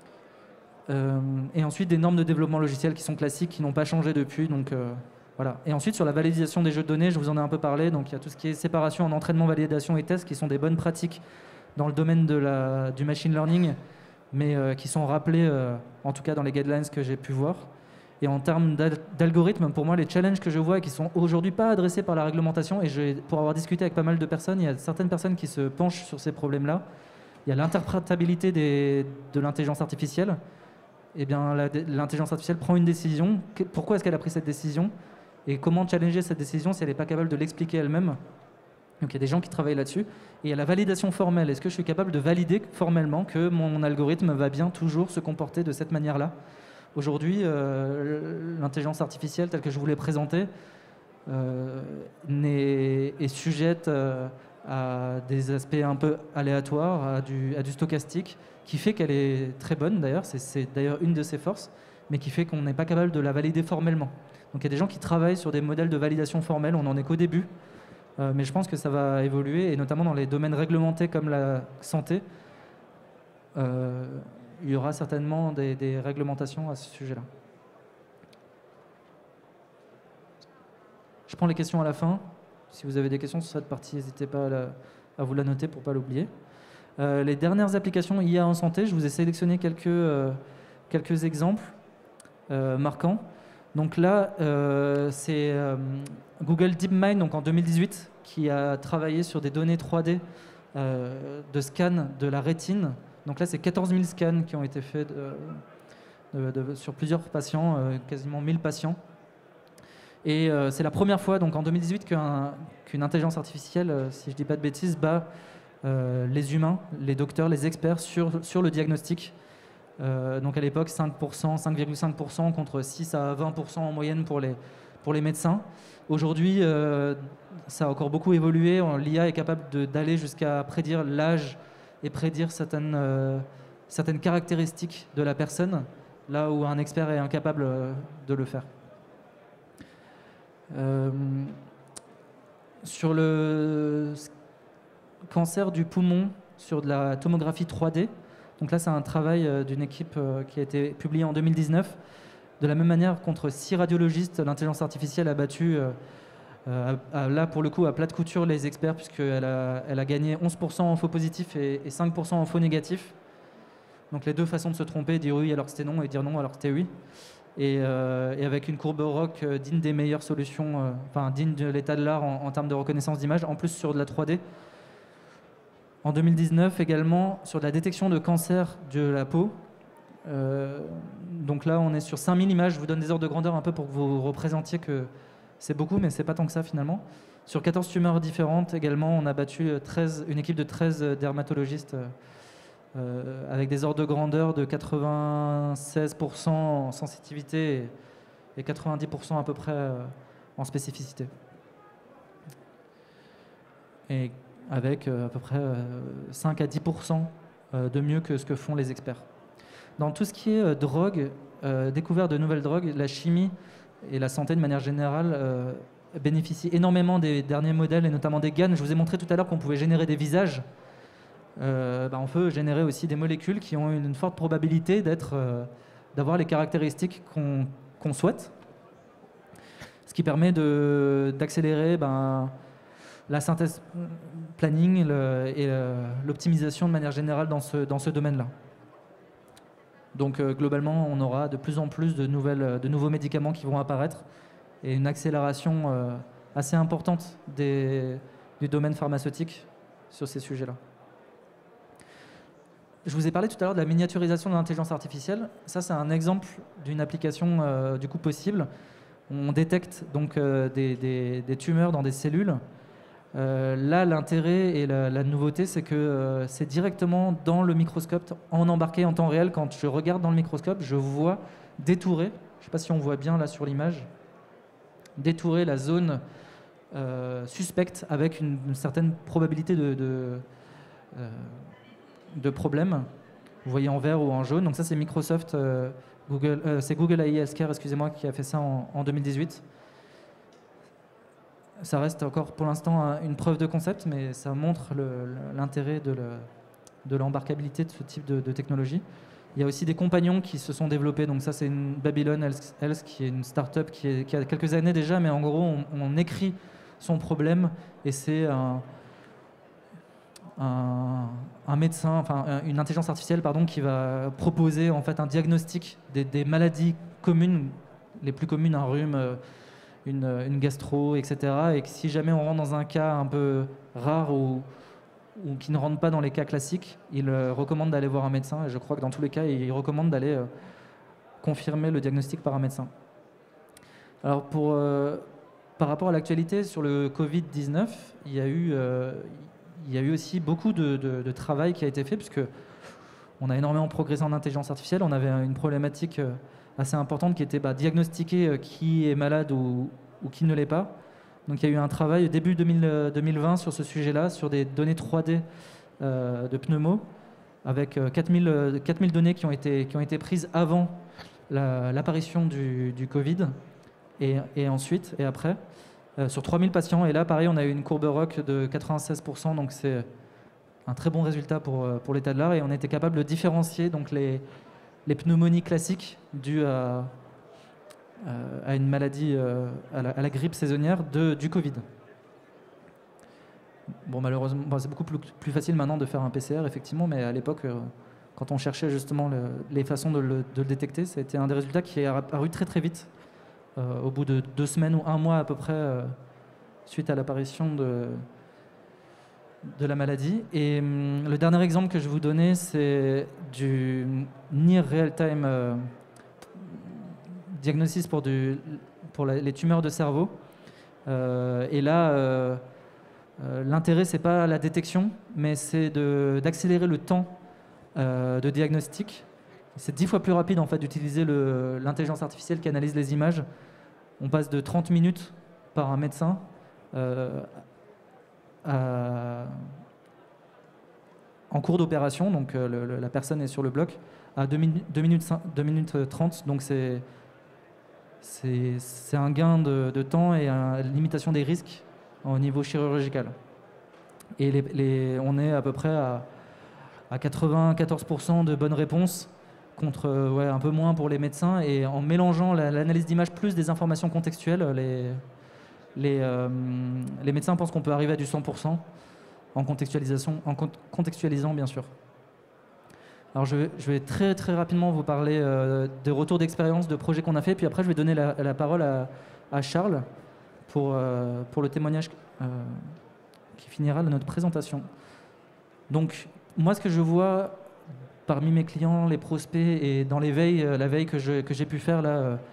Euh, et ensuite des normes de développement logiciel qui sont classiques, qui n'ont pas changé depuis. Donc euh, voilà. Et ensuite sur la validation des jeux de données, je vous en ai un peu parlé. Donc il y a tout ce qui est séparation en entraînement, validation et test, qui sont des bonnes pratiques dans le domaine de la, du machine learning, mais euh, qui sont rappelés, euh, en tout cas dans les guidelines que j'ai pu voir. Et en termes d'algorithmes, pour moi, les challenges que je vois et qui sont aujourd'hui pas adressés par la réglementation, et je, pour avoir discuté avec pas mal de personnes, il y a certaines personnes qui se penchent sur ces problèmes-là. Il y a l'interprétabilité des, de l'intelligence artificielle. Eh bien, l'intelligence artificielle prend une décision. Pourquoi est-ce qu'elle a pris cette décision? Et comment challenger cette décision si elle n'est pas capable de l'expliquer elle-même? Donc il y a des gens qui travaillent là-dessus. Et il y a la validation formelle. Est-ce que je suis capable de valider formellement que mon algorithme va bien toujours se comporter de cette manière-là? Aujourd'hui, euh, l'intelligence artificielle, telle que je vous l'ai présentée, euh, est, est sujette euh, à des aspects un peu aléatoires, à du, à du stochastique, qui fait qu'elle est très bonne d'ailleurs, c'est d'ailleurs une de ses forces, mais qui fait qu'on n'est pas capable de la valider formellement. Donc il y a des gens qui travaillent sur des modèles de validation formelle, on n'en est qu'au début. Euh, mais je pense que ça va évoluer, et notamment dans les domaines réglementés comme la santé, euh, il y aura certainement des, des réglementations à ce sujet-là. Je prends les questions à la fin. Si vous avez des questions sur cette partie, n'hésitez pas à, la, à vous la noter pour ne pas l'oublier. Euh, les dernières applications I A en santé, je vous ai sélectionné quelques, euh, quelques exemples euh, marquants. Donc là, euh, c'est euh, Google DeepMind, donc en deux mille dix-huit, qui a travaillé sur des données trois D euh, de scan de la rétine. Donc là, c'est quatorze mille scans qui ont été faits de, de, de, sur plusieurs patients, euh, quasiment mille patients. Et euh, c'est la première fois, donc en deux mille dix-huit, qu'un, qu'une intelligence artificielle, euh, si je ne dis pas de bêtises, bat euh, les humains, les docteurs, les experts sur, sur le diagnostic. Euh, donc à l'époque, cinq pour cent, cinq virgule cinq pour cent contre six à vingt pour cent en moyenne pour les, pour les médecins. Aujourd'hui, euh, ça a encore beaucoup évolué. L'I A est capable d'aller jusqu'à prédire l'âge et prédire certaines, euh, certaines caractéristiques de la personne, là où un expert est incapable euh, de le faire. Euh, sur le cancer du poumon, sur de la tomographie trois D, donc là c'est un travail euh, d'une équipe euh, qui a été publié en deux mille dix-neuf. De la même manière, contre six radiologistes, l'intelligence artificielle a battu, euh, euh, à, à, là pour le coup, à plat de couture les experts, puisqu'elle a, elle a gagné onze pour cent en faux positifs et, et cinq pour cent en faux négatifs. Donc les deux façons de se tromper, dire oui alors que c'était non et dire non alors que c'était oui. Et, euh, et avec une courbe R O C euh, digne des meilleures solutions, euh, enfin digne de l'état de l'art en, en termes de reconnaissance d'image, en plus sur de la trois D. En deux mille dix-neuf également, sur de la détection de cancer de la peau. Euh, donc là, on est sur cinq mille images. Je vous donne des ordres de grandeur un peu pour que vous représentiez que c'est beaucoup, mais c'est pas tant que ça finalement. Sur quatorze tumeurs différentes également, on a battu treize, une équipe de treize dermatologistes euh, avec des ordres de grandeur de quatre-vingt-seize pour cent en sensitivité et quatre-vingt-dix pour cent à peu près euh, en spécificité. Et avec euh, à peu près euh, cinq à dix pour cent euh, de mieux que ce que font les experts. Dans tout ce qui est euh, drogue, euh, découverte de nouvelles drogues, la chimie et la santé de manière générale euh, bénéficient énormément des derniers modèles et notamment des GAN. Je vous ai montré tout à l'heure qu'on pouvait générer des visages. Euh, bah, on peut générer aussi des molécules qui ont une forte probabilité d'être, euh, d'avoir les caractéristiques qu'on qu'on souhaite, ce qui permet de, d'accélérer ben, la synthèse planning le, et l'optimisation de manière générale dans ce, dans ce domaine-là. Donc euh, globalement, on aura de plus en plus de, nouvelles, de nouveaux médicaments qui vont apparaître et une accélération euh, assez importante des, du domaine pharmaceutique sur ces sujets-là. Je vous ai parlé tout à l'heure de la miniaturisation de l'intelligence artificielle. Ça, c'est un exemple d'une application euh, du coup possible. On détecte donc euh, des, des, des tumeurs dans des cellules. Euh, là, l'intérêt et la, la nouveauté, c'est que euh, c'est directement dans le microscope, en embarqué en temps réel. Quand je regarde dans le microscope, je vois détourer, je ne sais pas si on voit bien là sur l'image, détourer la zone euh, suspecte avec une, une certaine probabilité de, de, euh, de problème. Vous voyez en vert ou en jaune. Donc ça, c'est Microsoft, euh, Google, euh, c'est Google A I Healthcare, excusez-moi, qui a fait ça en, en deux mille dix-huit. Ça reste encore pour l'instant une preuve de concept, mais ça montre l'intérêt de, le, de l'embarquabilité de ce type de, de technologie. Il y a aussi des compagnons qui se sont développés. Donc ça, c'est une Babylon Health, Health, qui est une start-up qui, est, qui a quelques années déjà, mais en gros, on, on écrit son problème et c'est un, un, un médecin, enfin une intelligence artificielle, pardon, qui va proposer en fait un diagnostic des, des maladies communes, les plus communes, un rhume, une, une gastro, et cetera. Et que si jamais on rentre dans un cas un peu rare ou, ou qui ne rentre pas dans les cas classiques, il euh, recommande d'aller voir un médecin. Et je crois que dans tous les cas, il recommande d'aller euh, confirmer le diagnostic par un médecin. Alors, pour, euh, par rapport à l'actualité sur le covid dix-neuf, il y a eu, euh, il y a eu aussi beaucoup de, de, de travail qui a été fait, puisque on a énormément progressé en intelligence artificielle. On avait une problématique euh, assez importante qui était bah, diagnostiquer euh, qui est malade ou, ou qui ne l'est pas. Donc il y a eu un travail début deux mille vingt sur ce sujet-là, sur des données trois D euh, de pneumo, avec euh, quatre mille, quatre mille données qui ont été, qui ont été prises avant la, l'apparition du, du Covid, et, et ensuite, et après, euh, sur trois mille patients. Et là, pareil, on a eu une courbe R O C de quatre-vingt-seize pour cent, donc c'est un très bon résultat pour, pour l'état de l'art, et on était capable de différencier donc, les, les pneumonies classiques dues à, à une maladie, à la, à la grippe saisonnière de, du Covid. Bon, malheureusement, bon, c'est beaucoup plus, plus facile maintenant de faire un P C R, effectivement, mais à l'époque, quand on cherchait justement le, les façons de le, de le détecter, ça a été un des résultats qui est apparu très très vite, euh, au bout de deux semaines ou un mois à peu près, euh, suite à l'apparition de, de la maladie. Et hum, le dernier exemple que je vais vous donner, c'est du Near Real-Time euh, Diagnosis pour, du, pour la, les tumeurs de cerveau. Euh, et là, euh, euh, l'intérêt, c'est pas la détection, mais c'est de, d'accélérer le temps euh, de diagnostic. C'est dix fois plus rapide en fait d'utiliser le, l'intelligence artificielle qui analyse les images. On passe de trente minutes par un médecin euh, à, en cours d'opération, donc euh, le, la personne est sur le bloc, à deux minutes trente, donc c'est, c'est, c'est un gain de, de temps et une limitation des risques au niveau chirurgical. Et les, les, on est à peu près à, à quatre-vingt-quatorze pour cent de bonnes réponses, contre ouais, un peu moins pour les médecins, et en mélangeant la, l'analyse d'image plus des informations contextuelles, les, les, euh, les médecins pensent qu'on peut arriver à du cent pour cent en contextualisation, en contextualisant bien sûr. Alors je vais, je vais très très rapidement vous parler euh, des retours d'expérience, de projets qu'on a fait, puis après je vais donner la, la parole à, à Charles pour, euh, pour le témoignage euh, qui finira notre présentation. Donc moi ce que je vois parmi mes clients, les prospects et dans les veilles, la veille que, je, que j'ai pu faire là,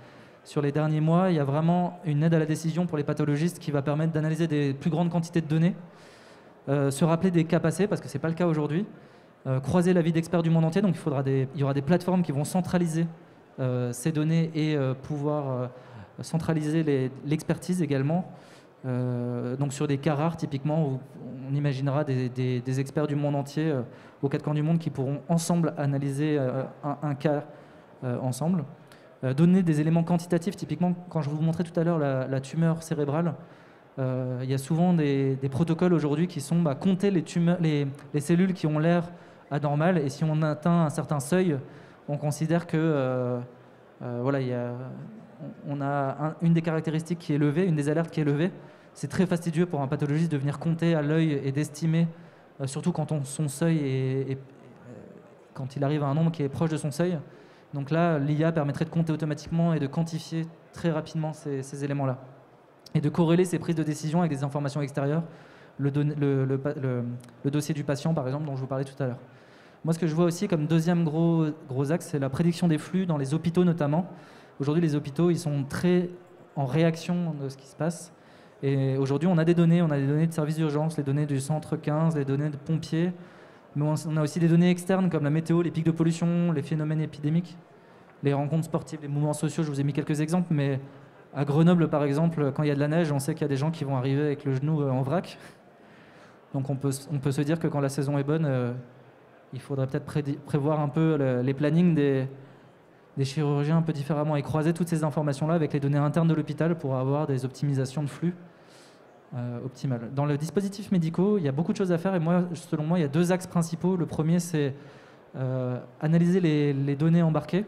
sur les derniers mois, il y a vraiment une aide à la décision pour les pathologistes qui va permettre d'analyser des plus grandes quantités de données, euh, se rappeler des cas passés, parce que ce n'est pas le cas aujourd'hui, euh, croiser l'avis d'experts du monde entier, donc il, faudra des, il y aura des plateformes qui vont centraliser euh, ces données et euh, pouvoir euh, centraliser les, l'expertise également. Euh, donc sur des cas rares, typiquement, où on imaginera des, des, des experts du monde entier, euh, aux quatre coins du monde, qui pourront ensemble analyser euh, un, un cas euh, ensemble. Euh, donner des éléments quantitatifs, typiquement, quand je vous montrais tout à l'heure la, la tumeur cérébrale, euh, il y a souvent des, des protocoles aujourd'hui qui sont bah, compter les, tumeurs, les, les cellules qui ont l'air anormales, et si on atteint un certain seuil, on considère que euh, euh, voilà, il y a, on a un, une des caractéristiques qui est levée, une des alertes qui est levée. C'est très fastidieux pour un pathologiste de venir compter à l'œil et d'estimer, euh, surtout quand on, son seuil est, est, quand il arrive à un nombre qui est proche de son seuil. Donc là, l'I A permettrait de compter automatiquement et de quantifier très rapidement ces, ces éléments-là. Et de corréler ces prises de décision avec des informations extérieures, le, don, le, le, le, le dossier du patient, par exemple, dont je vous parlais tout à l'heure. Moi, ce que je vois aussi comme deuxième gros, gros axe, c'est la prédiction des flux dans les hôpitaux notamment. Aujourd'hui, les hôpitaux, ils sont très en réaction de ce qui se passe. Et aujourd'hui, on a des données, on a des données de services d'urgence, les données du centre quinze, les données de pompiers, mais on a aussi des données externes comme la météo, les pics de pollution, les phénomènes épidémiques, les rencontres sportives, les mouvements sociaux. Je vous ai mis quelques exemples, mais à Grenoble, par exemple, quand il y a de la neige, on sait qu'il y a des gens qui vont arriver avec le genou en vrac. Donc on peut, on peut se dire que quand la saison est bonne, euh, il faudrait peut-être pré- prévoir un peu le, les plannings des, des chirurgiens un peu différemment et croiser toutes ces informations-là avec les données internes de l'hôpital pour avoir des optimisations de flux euh, optimales. Dans le dispositif médicaux, il y a beaucoup de choses à faire et moi, selon moi, il y a deux axes principaux. Le premier, c'est euh, analyser les, les données embarquées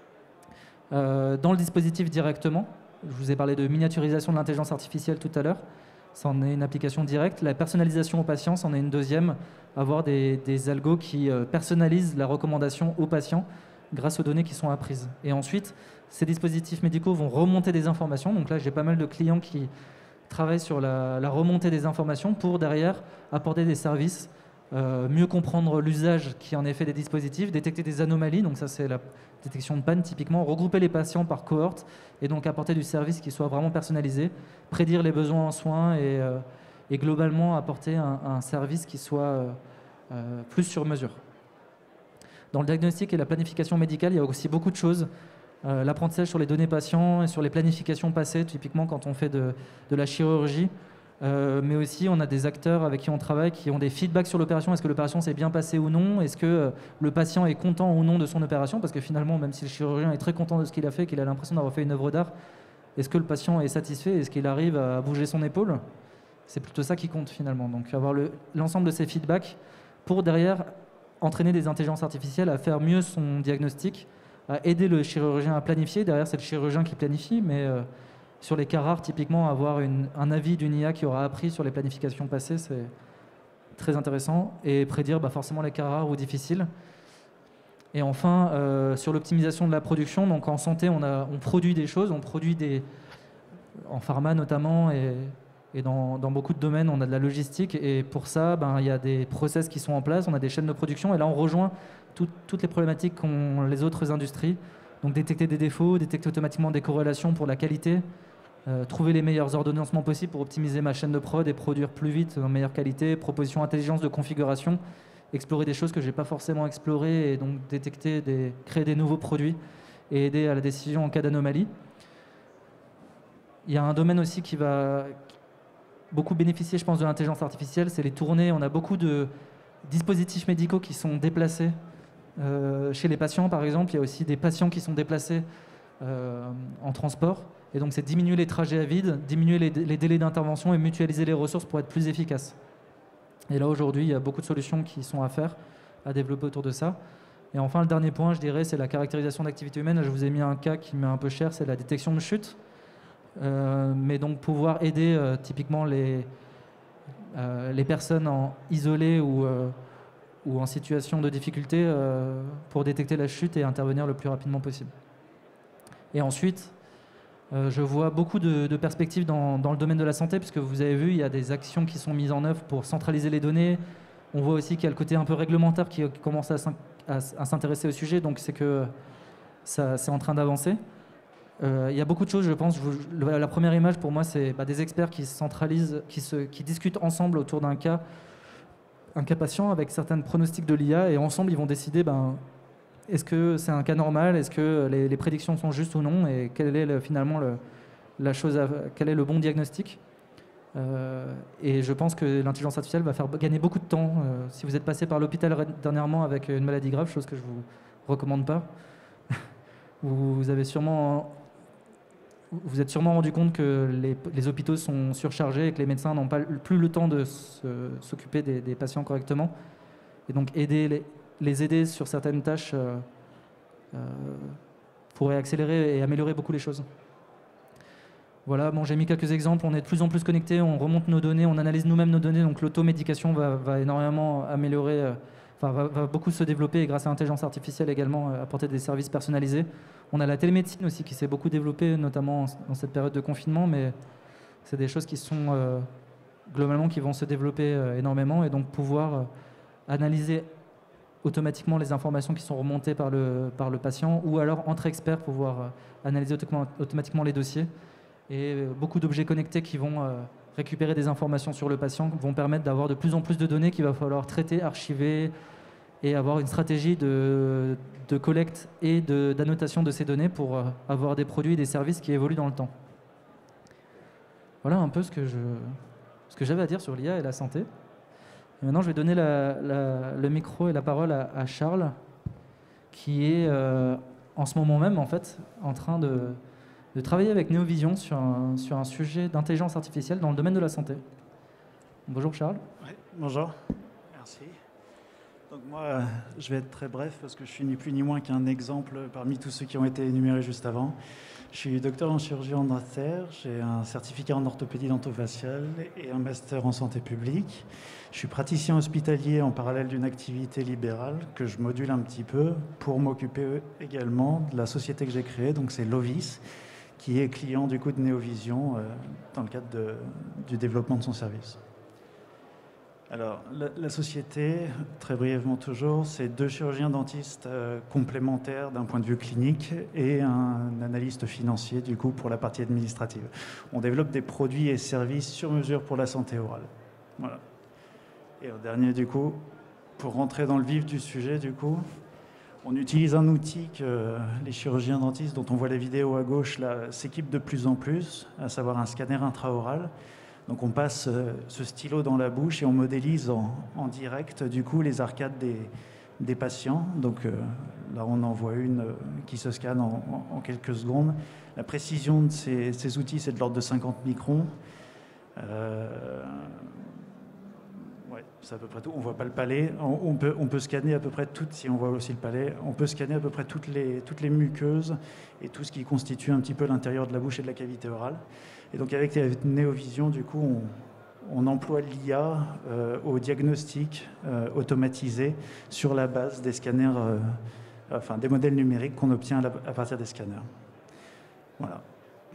euh, dans le dispositif directement. Je vous ai parlé de miniaturisation de l'intelligence artificielle tout à l'heure. Ça en est une application directe. La personnalisation aux patients, c'en est une deuxième. Avoir des, des algos qui euh, personnalisent la recommandation aux patients grâce aux données qui sont apprises. Et ensuite, ces dispositifs médicaux vont remonter des informations. Donc là, j'ai pas mal de clients qui travaillent sur la, la remontée des informations pour derrière apporter des services, euh, mieux comprendre l'usage qui en est fait des dispositifs, détecter des anomalies, donc ça c'est la détection de panne typiquement, regrouper les patients par cohorte et donc apporter du service qui soit vraiment personnalisé, prédire les besoins en soins et, euh, et globalement apporter un, un service qui soit euh, euh, plus sur mesure. Dans le diagnostic et la planification médicale, il y a aussi beaucoup de choses. Euh, l'apprentissage sur les données patients et sur les planifications passées, typiquement quand on fait de, de la chirurgie. Euh, mais aussi, on a des acteurs avec qui on travaille qui ont des feedbacks sur l'opération. Est-ce que l'opération s'est bien passée ou non? Est-ce que euh, le patient est content ou non de son opération? Parce que finalement, même si le chirurgien est très content de ce qu'il a fait, qu'il a l'impression d'avoir fait une œuvre d'art, est-ce que le patient est satisfait? Est-ce qu'il arrive à bouger son épaule? C'est plutôt ça qui compte finalement. Donc avoir le, l'ensemble de ces feedbacks pour derrière entraîner des intelligences artificielles à faire mieux son diagnostic, à aider le chirurgien à planifier. Derrière, c'est le chirurgien qui planifie, mais euh, sur les cas rares, typiquement, avoir une, un avis d'une I A qui aura appris sur les planifications passées, c'est très intéressant. Et prédire bah, forcément les cas rares ou difficiles. Et enfin, euh, sur l'optimisation de la production, donc en santé, on, a, on produit des choses, on produit des, en pharma notamment, et, et dans, dans beaucoup de domaines, on a de la logistique. Et pour ça, ben, il y a des process qui sont en place, on a des chaînes de production. Et là, on rejoint tout, toutes les problématiques qu'ont les autres industries. Donc détecter des défauts, détecter automatiquement des corrélations pour la qualité, Euh, trouver les meilleurs ordonnancements possibles pour optimiser ma chaîne de prod et produire plus vite en meilleure qualité, proposition intelligence de configuration, explorer des choses que je n'ai pas forcément explorées et donc détecter, des, créer des nouveaux produits et aider à la décision en cas d'anomalie. Il y a un domaine aussi qui va beaucoup bénéficier, je pense, de l'intelligence artificielle, c'est les tournées. On a beaucoup de dispositifs médicaux qui sont déplacés euh, chez les patients, par exemple. Il y a aussi des patients qui sont déplacés euh, en transport. Et donc, c'est diminuer les trajets à vide, diminuer les, les délais d'intervention et mutualiser les ressources pour être plus efficace. Et là, aujourd'hui, il y a beaucoup de solutions qui sont à faire, à développer autour de ça. Et enfin, le dernier point, je dirais, c'est la caractérisation d'activité humaine. Je vous ai mis un cas qui m'est un peu cher, c'est la détection de chute. Euh, mais donc, pouvoir aider euh, typiquement les, euh, les personnes en isolées ou, euh, ou en situation de difficulté euh, pour détecter la chute et intervenir le plus rapidement possible. Et ensuite, Euh, je vois beaucoup de, de perspectives dans, dans le domaine de la santé, puisque vous avez vu, il y a des actions qui sont mises en œuvre pour centraliser les données. On voit aussi qu'il y a le côté un peu réglementaire qui, qui commence à, à, à s'intéresser au sujet, donc c'est que ça, c'est en train d'avancer. Euh, il y a beaucoup de choses, je pense. Je vous- la première image, pour moi, c'est bah, des experts qui se centralisent, qui, se, qui discutent ensemble autour d'un cas, un cas patient avec certaines pronostics de l'I A, et ensemble, ils vont décider ben, est-ce que c'est un cas normal, est-ce que les, les prédictions sont justes ou non, et quel est le- finalement le, la chose à- quel est le bon diagnostic. Euh, et je pense que l'intelligence artificielle va faire gagner beaucoup de temps. Euh, si vous êtes passé par l'hôpital ré- dernièrement avec une maladie grave, chose que je vous recommande pas, vous avez sûrement vous êtes sûrement rendu compte que les, les hôpitaux sont surchargés et que les médecins n'ont pas plus le temps de se- s'occuper des, des patients correctement. Et donc aider les, les aider sur certaines tâches euh, euh, pourrait accélérer et améliorer beaucoup les choses. Voilà, bon, j'ai mis quelques exemples. On est de plus en plus connectés, on remonte nos données, on analyse nous-mêmes nos données. Donc l'automédication va, va énormément améliorer, euh, enfin, va, va beaucoup se développer et grâce à l'intelligence artificielle également euh, apporter des services personnalisés. On a la télémédecine aussi qui s'est beaucoup développée, notamment dans cette période de confinement, mais c'est des choses qui sont euh, globalement qui vont se développer euh, énormément et donc pouvoir euh, analyser automatiquement les informations qui sont remontées par le, par le patient ou alors entre experts pouvoir euh, analyser automatiquement, automatiquement les dossiers. Et euh, beaucoup d'objets connectés qui vont euh, récupérer des informations sur le patient vont permettre d'avoir de plus en plus de données qu'il va falloir traiter, archiver et avoir une stratégie de, de collecte et de- d'annotation de ces données pour euh, avoir des produits et des services qui évoluent dans le temps. Voilà un peu ce que je, ce que j'avais à dire sur l'I A et la santé. Et maintenant, je vais donner la- la- le micro et la parole à, à Charles, qui est euh, en ce moment même en fait en train de, de travailler avec Neovision sur un, sur un sujet d'intelligence artificielle dans le domaine de la santé. Bonjour Charles. Ouais, bonjour, merci. Donc moi, euh, je vais être très bref parce que je suis ni plus ni moins qu'un exemple parmi tous ceux qui ont été énumérés juste avant. Je suis docteur en chirurgie dentaire, j'ai un certificat en orthopédie dentofaciale et un master en santé publique. Je suis praticien hospitalier en parallèle d'une activité libérale que je module un petit peu pour m'occuper également de la société que j'ai créée, donc c'est Lovis, qui est client du coup de Neovision euh, dans le cadre de, du développement de son service. Alors, la, la société, très brièvement toujours, c'est deux chirurgiens dentistes euh, complémentaires d'un point de vue clinique et un analyste financier, du coup, pour la partie administrative. On développe des produits et services sur mesure pour la santé orale. Voilà. Et au dernier, du coup, pour rentrer dans le vif du sujet, du coup, on utilise un outil que euh, les chirurgiens dentistes, dont on voit les vidéos à gauche, là, s'équipent de plus en plus, à savoir un scanner intraoral. Donc on passe ce stylo dans la bouche et on modélise en, en direct du coup les arcades des, des patients. Donc euh, là on en voit une euh, qui se scanne en, en, en quelques secondes. La précision de ces, ces outils c'est de l'ordre de cinquante microns. Euh, ouais, c'est à peu près tout. On voit pas le palais. On, on, peut, on peut scanner à peu près toutes, si on voit aussi le palais, on peut scanner à peu près toutes les, toutes les muqueuses et tout ce qui constitue un petit peu l'intérieur de la bouche et de la cavité orale. Et donc avec Neovision, du coup, on, on emploie l'I A euh, au diagnostic euh, automatisé sur la base des scanners, euh, enfin des modèles numériques qu'on obtient à, la, à partir des scanners. Voilà.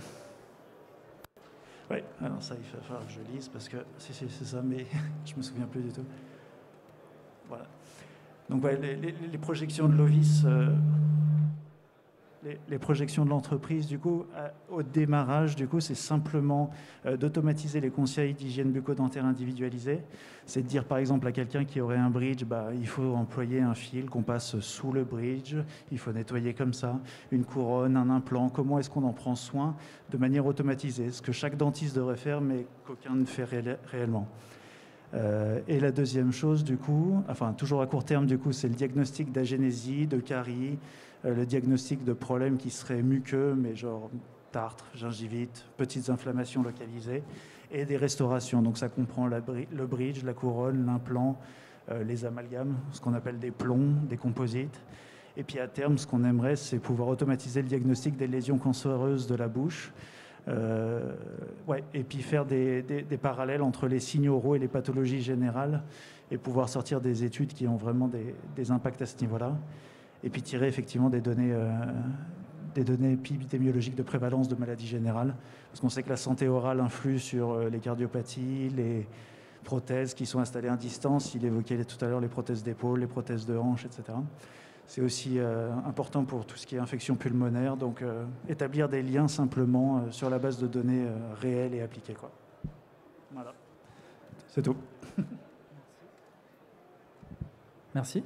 Oui, alors ça, il va falloir que je lise parce que si, si, c'est ça, mais je me souviens plus du tout. Voilà. Donc ouais, les, les, les projections de Lovis. Euh, Les, les projections de l'entreprise, du coup, à, au démarrage, du coup, c'est simplement euh, d'automatiser les conseils d'hygiène bucco-dentaire individualisés. C'est de dire, par exemple, à quelqu'un qui aurait un bridge, bah, il faut employer un fil qu'on passe sous le bridge, il faut nettoyer comme ça, une couronne, un implant, comment est-ce qu'on en prend soin de manière automatisée, ce que chaque dentiste devrait faire, mais qu'aucun ne fait ré- réellement. Euh, et la deuxième chose, du coup, enfin toujours à court terme, du coup, c'est le diagnostic d'agénésie, de carie, euh, le diagnostic de problèmes qui seraient muqueux, mais genre tartre, gingivite, petites inflammations localisées, et des restaurations. Donc ça comprend la bri- le bridge, la couronne, l'implant, euh, les amalgames, ce qu'on appelle des plombs, des composites. Et puis à terme, ce qu'on aimerait, c'est pouvoir automatiser le diagnostic des lésions cancéreuses de la bouche. Euh, ouais, et puis faire des, des, des parallèles entre les signes oraux et les pathologies générales et pouvoir sortir des études qui ont vraiment des, des impacts à ce niveau-là. Et puis tirer effectivement des données, euh, des données épidémiologiques de prévalence de maladies générales. Parce qu'on sait que la santé orale influe sur les cardiopathies, les prothèses qui sont installées à distance. Il évoquait tout à l'heure les prothèses d'épaule, les prothèses de hanche, et cetera. c'est aussi euh, important pour tout ce qui est infection pulmonaire. Donc, euh, établir des liens simplement euh, sur la base de données euh, réelles et appliquées, quoi. Voilà. C'est tout. Merci.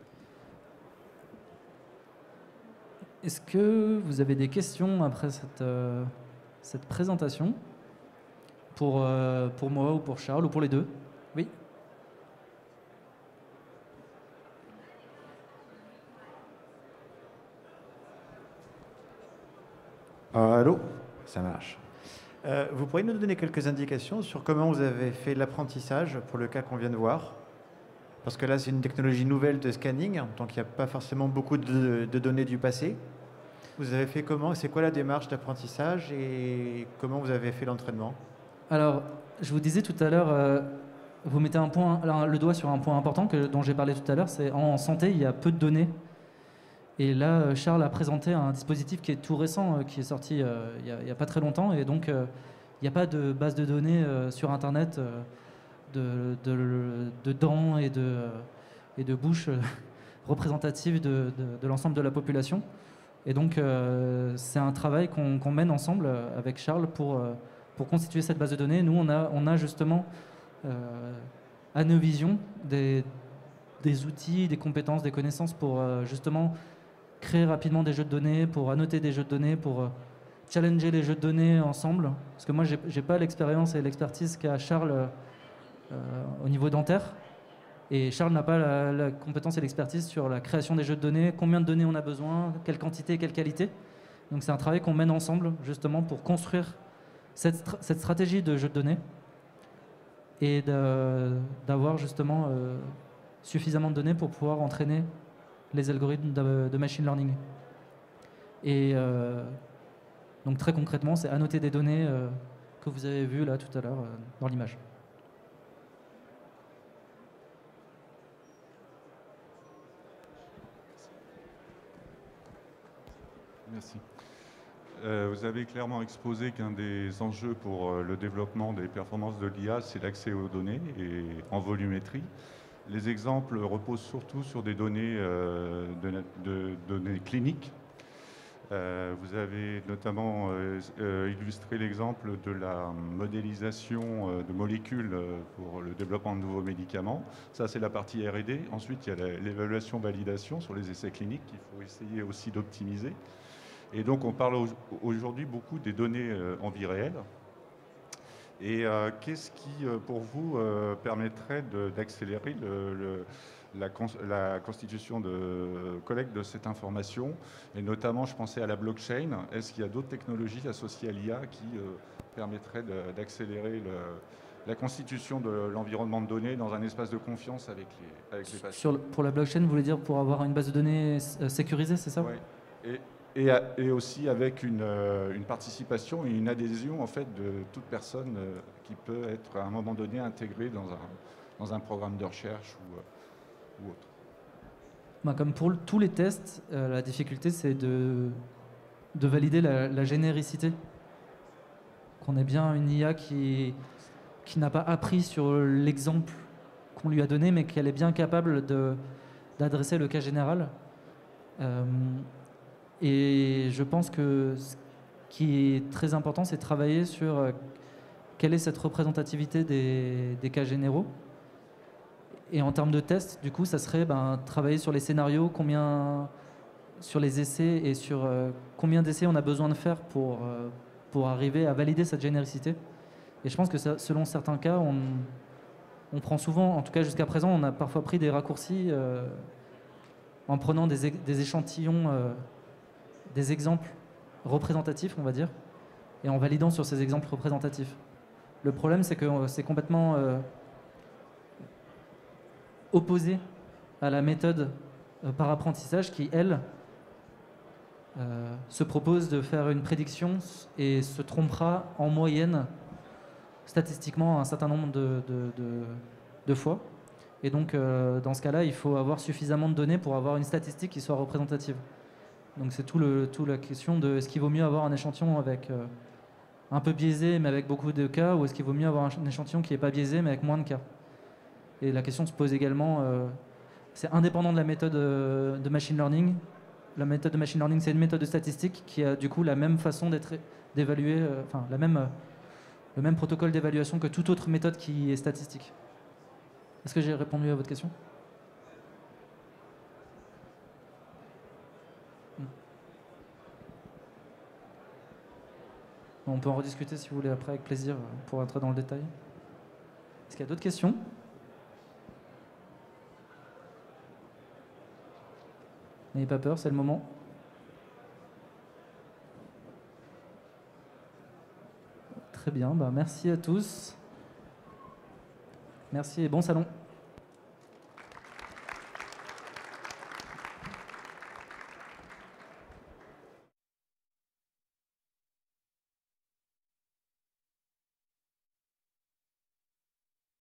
Est-ce que vous avez des questions après cette, euh, cette présentation pour, euh, pour moi ou pour Charles ou pour les deux? Oui. Euh, allô? Ça marche. Euh, vous pourriez nous donner quelques indications sur comment vous avez fait l'apprentissage pour le cas qu'on vient de voir? Parce que là, c'est une technologie nouvelle de scanning, donc il n'y a pas forcément beaucoup de, de données du passé. Vous avez fait comment? C'est quoi la démarche d'apprentissage et comment vous avez fait l'entraînement? Alors, je vous disais tout à l'heure, euh, vous mettez un point, alors, le doigt sur un point important que, dont j'ai parlé tout à l'heure, c'est en santé, il y a peu de données. Et là, Charles a présenté un dispositif qui est tout récent, euh, qui est sorti euh, il n'y a, a pas très longtemps. Et donc, euh, il n'y a pas de base de données euh, sur Internet euh, de, de, de dents et de, euh, et de bouches euh, représentatives de, de, de l'ensemble de la population. Et donc, euh, c'est un travail qu'on qu'on mène ensemble avec Charles pour, euh, pour constituer cette base de données. Nous, on a, on a justement euh, à nos visions des, des outils, des compétences, des connaissances pour euh, justement créer rapidement des jeux de données, pour annoter des jeux de données, pour euh, challenger les jeux de données ensemble. Parce que moi, j'ai j'ai pas l'expérience et l'expertise qu'a Charles euh, au niveau dentaire. Et Charles n'a pas la, la compétence et l'expertise sur la création des jeux de données, combien de données on a besoin, quelle quantité et quelle qualité. Donc c'est un travail qu'on mène ensemble justement pour construire cette, cette stratégie de jeu de données et d'avoir justement euh, suffisamment de données pour pouvoir entraîner les algorithmes de, de machine learning. Et euh, donc très concrètement, c'est annoter des données euh, que vous avez vues là tout à l'heure euh, dans l'image. Merci. Euh, vous avez clairement exposé qu'un des enjeux pour euh, le développement des performances de l'I A, c'est l'accès aux données et en volumétrie. Les exemples reposent surtout sur des données, euh, de, de, de données cliniques. Euh, vous avez notamment euh, euh, illustré l'exemple de la modélisation euh, de molécules euh, pour le développement de nouveaux médicaments. Ça, c'est la partie R et D. Ensuite, il y a l'évaluation-validation sur les essais cliniques qu'il faut essayer aussi d'optimiser. Et donc, on parle aujourd'hui beaucoup des données euh, en vie réelle. Et euh, qu'est-ce qui, euh, pour vous, euh, permettrait d'accélérer le, le, la, cons la constitution de collecte de cette information? Et notamment, je pensais à la blockchain. Est-ce qu'il y a d'autres technologies associées à l'I A qui euh, permettraient d'accélérer la constitution de l'environnement de données dans un espace de confiance avec les, avec les patients? Sur, pour la blockchain, vous voulez dire pour avoir une base de données sécurisée, c'est ça? Oui. Et, Et, et aussi avec une, une participation et une adhésion en fait de toute personne qui peut être à un moment donné intégrée dans un, dans un programme de recherche ou, ou autre. Ben, comme pour le, tous les tests, euh, la difficulté c'est de, de valider la, la généricité. Qu'on ait bien une I A qui, qui n'a pas appris sur l'exemple qu'on lui a donné, mais qu'elle est bien capable d'adresser le cas général. Euh, Et je pense que ce qui est très important, c'est de travailler sur euh, quelle est cette représentativité des, des cas généraux. Et en termes de tests, du coup, ça serait ben, travailler sur les scénarios, combien, sur les essais et sur euh, combien d'essais on a besoin de faire pour, euh, pour arriver à valider cette généricité. Et je pense que ça, selon certains cas, on, on prend souvent, en tout cas jusqu'à présent, on a parfois pris des raccourcis euh, en prenant des, des échantillons... Euh, des exemples représentatifs, on va dire, et en validant sur ces exemples représentatifs. Le problème, c'est que c'est complètement euh, opposé à la méthode euh, par apprentissage qui, elle, euh, se propose de faire une prédiction et se trompera en moyenne, statistiquement, un certain nombre de, de, de, de fois. Et donc, euh, dans ce cas-là, il faut avoir suffisamment de données pour avoir une statistique qui soit représentative. Donc c'est tout, le, tout la question de est-ce qu'il vaut mieux avoir un échantillon avec euh, un peu biaisé mais avec beaucoup de cas, ou est-ce qu'il vaut mieux avoir un échantillon qui n'est pas biaisé mais avec moins de cas? Et la question se pose également, euh, c'est indépendant de la méthode de machine learning. La méthode de machine learning, c'est une méthode de statistique qui a du coup la même façon d'être d'évaluer, euh, enfin la même, euh, le même protocole d'évaluation que toute autre méthode qui est statistique. Est-ce que j'ai répondu à votre question? On peut en rediscuter si vous voulez après, avec plaisir, pour entrer dans le détail. Est-ce qu'il y a d'autres questions? N'ayez pas peur, c'est le moment. Très bien, bah merci à tous. Merci et bon salon.